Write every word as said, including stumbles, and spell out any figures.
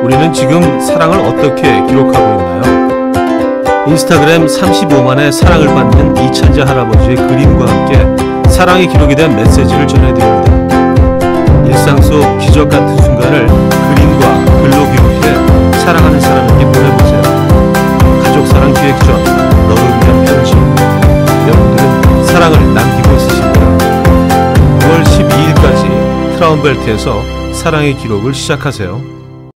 우리는 지금 사랑을 어떻게 기록하고 있나요? 인스타그램 삼십오만의 사랑을 받는 이찬재 할아버지의 그림과 함께 사랑이 기록이 된 메시지를 전해드립니다. 일상 속 기적 같은 순간을 그림과 글로 기록해 사랑하는 사람에게 보내보세요. 가족 사랑 기획전 너를 위한 편지. 여러분들은 사랑을 남기고 있으십니다. 구월 십이일까지 크라운벨트에서 사랑의 기록을 시작하세요.